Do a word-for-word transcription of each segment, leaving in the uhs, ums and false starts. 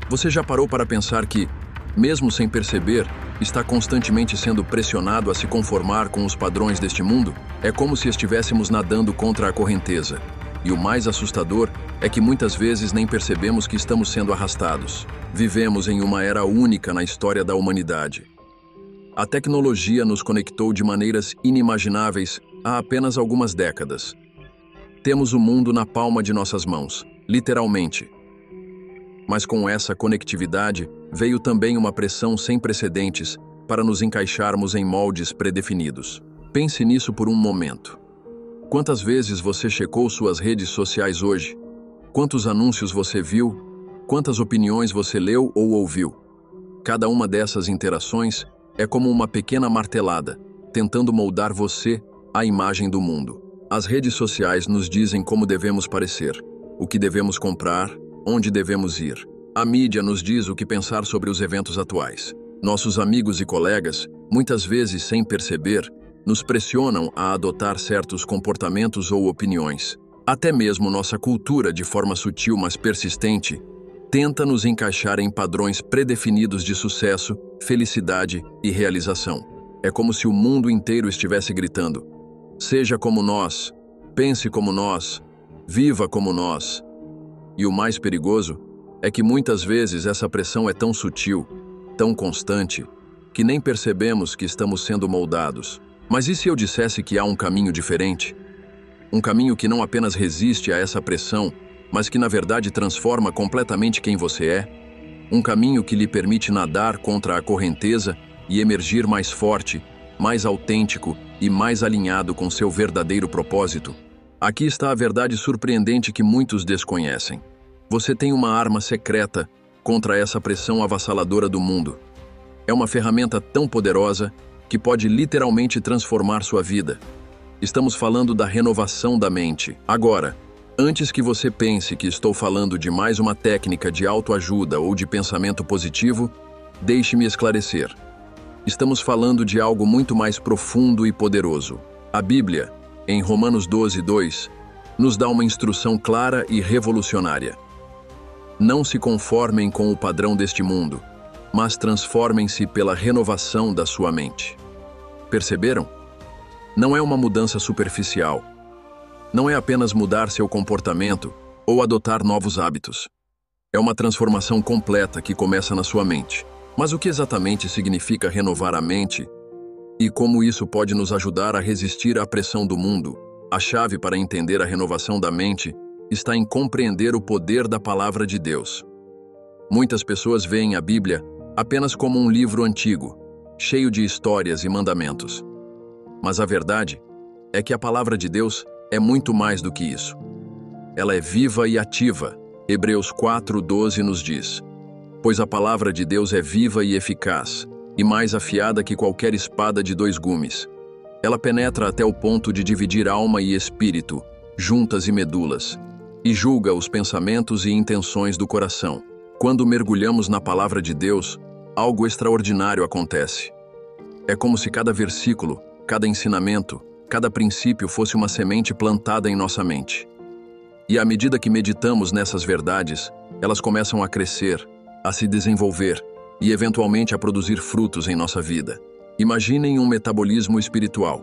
Você já parou para pensar que, mesmo sem perceber, está constantemente sendo pressionado a se conformar com os padrões deste mundo? É como se estivéssemos nadando contra a correnteza. E o mais assustador é que muitas vezes nem percebemos que estamos sendo arrastados. Vivemos em uma era única na história da humanidade. A tecnologia nos conectou de maneiras inimagináveis há apenas algumas décadas. Temos o mundo na palma de nossas mãos, literalmente. Mas com essa conectividade veio também uma pressão sem precedentes para nos encaixarmos em moldes predefinidos. Pense nisso por um momento. Quantas vezes você checou suas redes sociais hoje? Quantos anúncios você viu? Quantas opiniões você leu ou ouviu? Cada uma dessas interações é como uma pequena martelada, tentando moldar você à imagem do mundo. As redes sociais nos dizem como devemos parecer, o que devemos comprar, onde devemos ir. A mídia nos diz o que pensar sobre os eventos atuais. Nossos amigos e colegas, muitas vezes sem perceber, nos pressionam a adotar certos comportamentos ou opiniões. Até mesmo nossa cultura, de forma sutil mas persistente, tenta nos encaixar em padrões predefinidos de sucesso, felicidade e realização. É como se o mundo inteiro estivesse gritando: seja como nós, pense como nós, viva como nós. E o mais perigoso é que muitas vezes essa pressão é tão sutil, tão constante, que nem percebemos que estamos sendo moldados. Mas e se eu dissesse que há um caminho diferente? Um caminho que não apenas resiste a essa pressão, mas que na verdade transforma completamente quem você é? Um caminho que lhe permite nadar contra a correnteza e emergir mais forte, mais autêntico e mais alinhado com seu verdadeiro propósito? Aqui está a verdade surpreendente que muitos desconhecem. Você tem uma arma secreta contra essa pressão avassaladora do mundo. É uma ferramenta tão poderosa que pode literalmente transformar sua vida. Estamos falando da renovação da mente. Agora, antes que você pense que estou falando de mais uma técnica de autoajuda ou de pensamento positivo, deixe-me esclarecer. Estamos falando de algo muito mais profundo e poderoso. A Bíblia, em Romanos doze, dois, nos dá uma instrução clara e revolucionária. Não se conformem com o padrão deste mundo, mas transformem-se pela renovação da sua mente. Perceberam? Não é uma mudança superficial. Não é apenas mudar seu comportamento ou adotar novos hábitos. É uma transformação completa que começa na sua mente. Mas o que exatamente significa renovar a mente? E como isso pode nos ajudar a resistir à pressão do mundo? A chave para entender a renovação da mente está em compreender o poder da palavra de Deus. Muitas pessoas veem a Bíblia apenas como um livro antigo, cheio de histórias e mandamentos. Mas a verdade é que a palavra de Deus é muito mais do que isso. Ela é viva e ativa. Hebreus quatro, doze nos diz: pois a palavra de Deus é viva e eficaz, e mais afiada que qualquer espada de dois gumes. Ela penetra até o ponto de dividir alma e espírito, juntas e medulas, e julga os pensamentos e intenções do coração. Quando mergulhamos na palavra de Deus, algo extraordinário acontece. É como se cada versículo, cada ensinamento, cada princípio fosse uma semente plantada em nossa mente. E à medida que meditamos nessas verdades, elas começam a crescer, a se desenvolver e eventualmente a produzir frutos em nossa vida. Imaginem um metabolismo espiritual.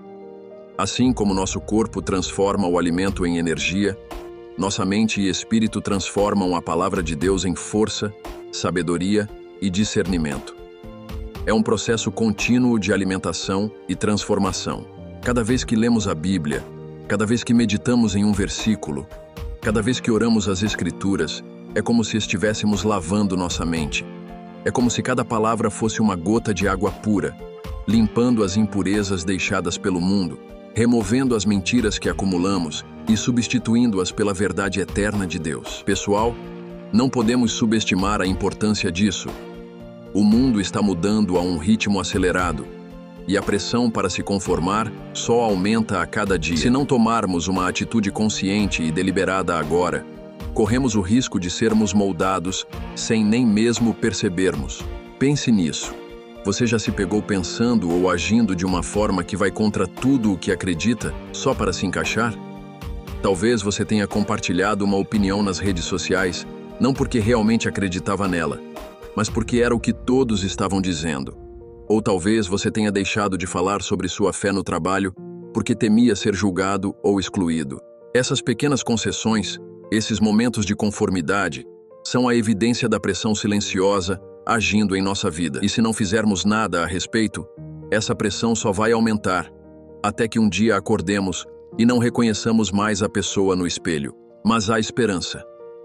Assim como nosso corpo transforma o alimento em energia, nossa mente e espírito transformam a palavra de Deus em força, sabedoria e discernimento. É um processo contínuo de alimentação e transformação. Cada vez que lemos a Bíblia, cada vez que meditamos em um versículo, cada vez que oramos as Escrituras, é como se estivéssemos lavando nossa mente. É como se cada palavra fosse uma gota de água pura, limpando as impurezas deixadas pelo mundo, removendo as mentiras que acumulamos e substituindo-as pela verdade eterna de Deus. Pessoal, não podemos subestimar a importância disso. O mundo está mudando a um ritmo acelerado, e a pressão para se conformar só aumenta a cada dia. Se não tomarmos uma atitude consciente e deliberada agora, corremos o risco de sermos moldados sem nem mesmo percebermos. Pense nisso. Você já se pegou pensando ou agindo de uma forma que vai contra tudo o que acredita, só para se encaixar? Talvez você tenha compartilhado uma opinião nas redes sociais não porque realmente acreditava nela, mas porque era o que todos estavam dizendo. Ou talvez você tenha deixado de falar sobre sua fé no trabalho porque temia ser julgado ou excluído. Essas pequenas concessões, esses momentos de conformidade, são a evidência da pressão silenciosa agindo em nossa vida. E se não fizermos nada a respeito, essa pressão só vai aumentar, até que um dia acordemos e não reconheçamos mais a pessoa no espelho. Mas há esperança.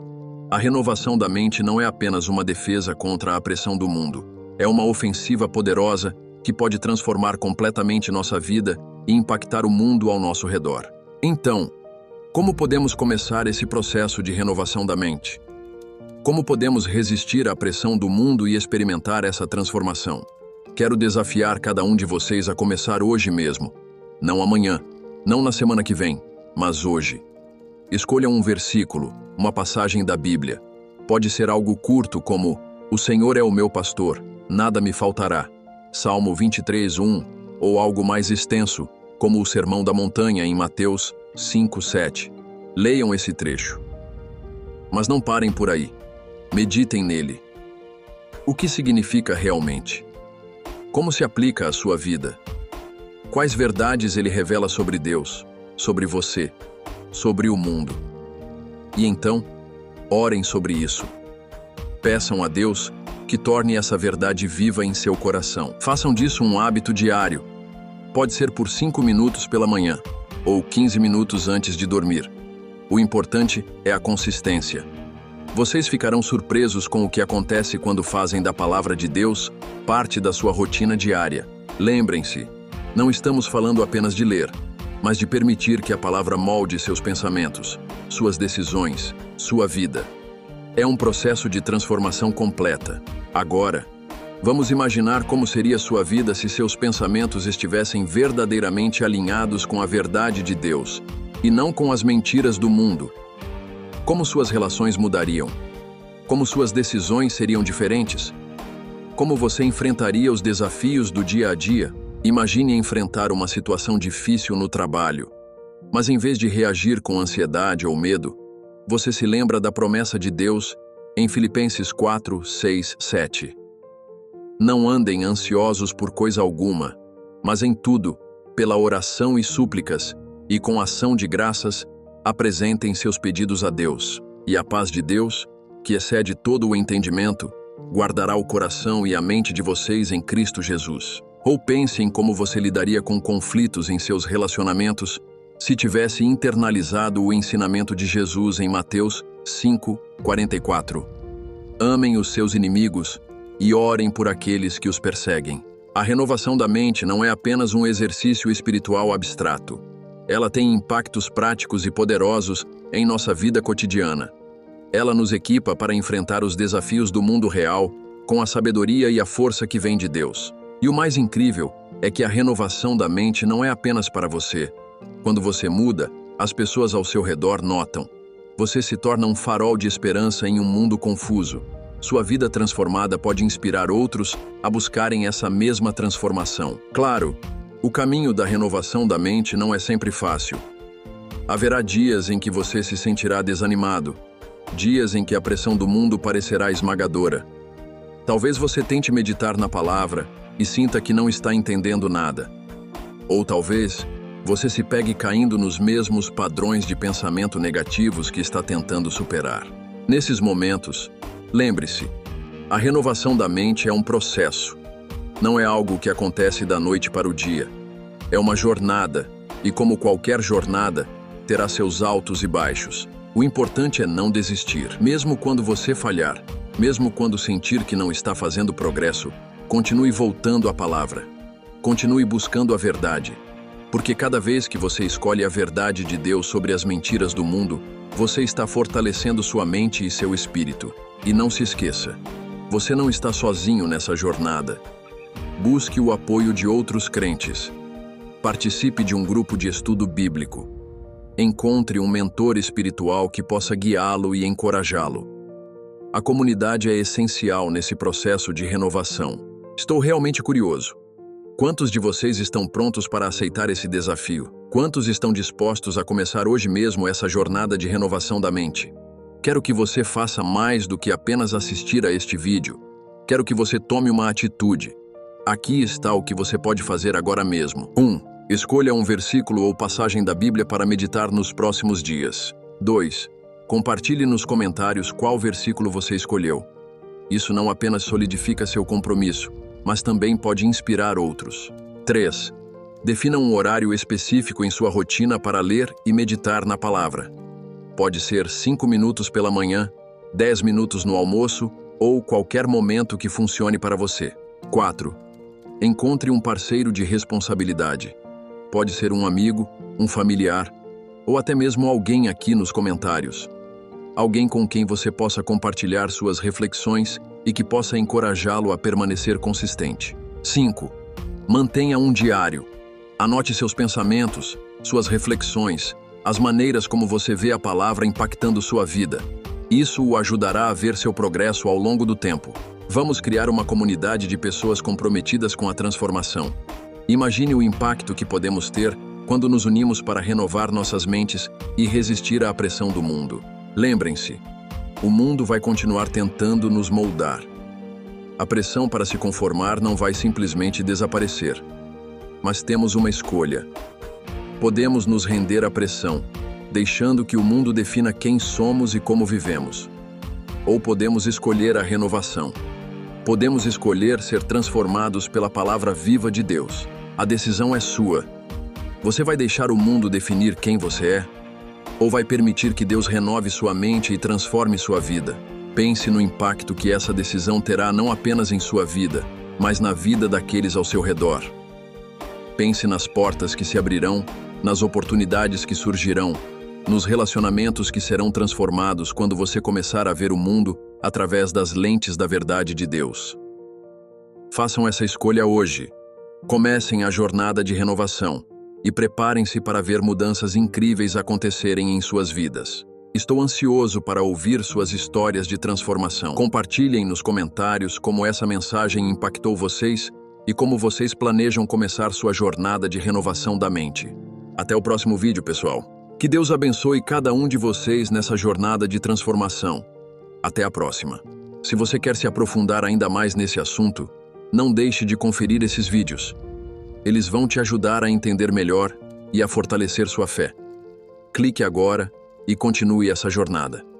A renovação da mente não é apenas uma defesa contra a pressão do mundo. É uma ofensiva poderosa que pode transformar completamente nossa vida e impactar o mundo ao nosso redor. Então, como podemos começar esse processo de renovação da mente? Como podemos resistir à pressão do mundo e experimentar essa transformação? Quero desafiar cada um de vocês a começar hoje mesmo. Não amanhã, não na semana que vem, mas hoje. Escolha um versículo, uma passagem da Bíblia. Pode ser algo curto como: "O Senhor é o meu pastor, nada me faltará", Salmo vinte e três, um, ou algo mais extenso, como o Sermão da Montanha em Mateus cinco, sete. Leiam esse trecho. Mas não parem por aí. Meditem nele. O que significa realmente? Como se aplica à sua vida? Quais verdades ele revela sobre Deus, sobre você, sobre o mundo? E então, orem sobre isso. Peçam a Deus que torne essa verdade viva em seu coração. Façam disso um hábito diário. Pode ser por cinco minutos pela manhã, ou quinze minutos antes de dormir. O importante é a consistência. Vocês ficarão surpresos com o que acontece quando fazem da palavra de Deus parte da sua rotina diária. Lembrem-se, não estamos falando apenas de ler, mas de permitir que a palavra molde seus pensamentos, suas decisões, sua vida. É um processo de transformação completa. Agora, vamos imaginar como seria sua vida se seus pensamentos estivessem verdadeiramente alinhados com a verdade de Deus, e não com as mentiras do mundo. Como suas relações mudariam? Como suas decisões seriam diferentes? Como você enfrentaria os desafios do dia a dia? Imagine enfrentar uma situação difícil no trabalho, mas em vez de reagir com ansiedade ou medo, você se lembra da promessa de Deus em Filipenses quatro, seis, sete. Não andem ansiosos por coisa alguma, mas em tudo, pela oração e súplicas, e com ação de graças, apresentem seus pedidos a Deus, e a paz de Deus, que excede todo o entendimento, guardará o coração e a mente de vocês em Cristo Jesus. Ou pense em como você lidaria com conflitos em seus relacionamentos se tivesse internalizado o ensinamento de Jesus em Mateus cinco, quarenta e quatro. Amem os seus inimigos e orem por aqueles que os perseguem. A renovação da mente não é apenas um exercício espiritual abstrato. Ela tem impactos práticos e poderosos em nossa vida cotidiana. Ela nos equipa para enfrentar os desafios do mundo real com a sabedoria e a força que vem de Deus. E o mais incrível é que a renovação da mente não é apenas para você. Quando você muda, as pessoas ao seu redor notam. Você se torna um farol de esperança em um mundo confuso. Sua vida transformada pode inspirar outros a buscarem essa mesma transformação. Claro, o caminho da renovação da mente não é sempre fácil. Haverá dias em que você se sentirá desanimado, dias em que a pressão do mundo parecerá esmagadora. Talvez você tente meditar na palavra e sinta que não está entendendo nada. Ou talvez você se pegue caindo nos mesmos padrões de pensamento negativos que está tentando superar. Nesses momentos, lembre-se, a renovação da mente é um processo. Não é algo que acontece da noite para o dia. É uma jornada, e como qualquer jornada, terá seus altos e baixos. O importante é não desistir. Mesmo quando você falhar, mesmo quando sentir que não está fazendo progresso, continue voltando à palavra. Continue buscando a verdade. Porque cada vez que você escolhe a verdade de Deus sobre as mentiras do mundo, você está fortalecendo sua mente e seu espírito. E não se esqueça, você não está sozinho nessa jornada. Busque o apoio de outros crentes. Participe de um grupo de estudo bíblico. Encontre um mentor espiritual que possa guiá-lo e encorajá-lo. A comunidade é essencial nesse processo de renovação. Estou realmente curioso. Quantos de vocês estão prontos para aceitar esse desafio? Quantos estão dispostos a começar hoje mesmo essa jornada de renovação da mente? Quero que você faça mais do que apenas assistir a este vídeo. Quero que você tome uma atitude. Aqui está o que você pode fazer agora mesmo. um. Escolha um versículo ou passagem da Bíblia para meditar nos próximos dias. dois. Compartilhe nos comentários qual versículo você escolheu. Isso não apenas solidifica seu compromisso, mas também pode inspirar outros. três. Defina um horário específico em sua rotina para ler e meditar na palavra. Pode ser cinco minutos pela manhã, dez minutos no almoço ou qualquer momento que funcione para você. quatro. Encontre um parceiro de responsabilidade. Pode ser um amigo, um familiar ou até mesmo alguém aqui nos comentários. Alguém com quem você possa compartilhar suas reflexões e que possa encorajá-lo a permanecer consistente. cinco. Mantenha um diário. Anote seus pensamentos, suas reflexões, as maneiras como você vê a palavra impactando sua vida. Isso o ajudará a ver seu progresso ao longo do tempo. Vamos criar uma comunidade de pessoas comprometidas com a transformação. Imagine o impacto que podemos ter quando nos unimos para renovar nossas mentes e resistir à pressão do mundo. Lembrem-se, o mundo vai continuar tentando nos moldar. A pressão para se conformar não vai simplesmente desaparecer. Mas temos uma escolha. Podemos nos render à pressão, deixando que o mundo defina quem somos e como vivemos. Ou podemos escolher a renovação. Podemos escolher ser transformados pela palavra viva de Deus. A decisão é sua. Você vai deixar o mundo definir quem você é? Ou vai permitir que Deus renove sua mente e transforme sua vida? Pense no impacto que essa decisão terá não apenas em sua vida, mas na vida daqueles ao seu redor. Pense nas portas que se abrirão, nas oportunidades que surgirão, nos relacionamentos que serão transformados quando você começar a ver o mundo através das lentes da verdade de Deus. Façam essa escolha hoje. Comecem a jornada de renovação e preparem-se para ver mudanças incríveis acontecerem em suas vidas. Estou ansioso para ouvir suas histórias de transformação. Compartilhem nos comentários como essa mensagem impactou vocês e como vocês planejam começar sua jornada de renovação da mente. Até o próximo vídeo, pessoal. Que Deus abençoe cada um de vocês nessa jornada de transformação. Até a próxima. Se você quer se aprofundar ainda mais nesse assunto, não deixe de conferir esses vídeos. Eles vão te ajudar a entender melhor e a fortalecer sua fé. Clique agora e continue essa jornada.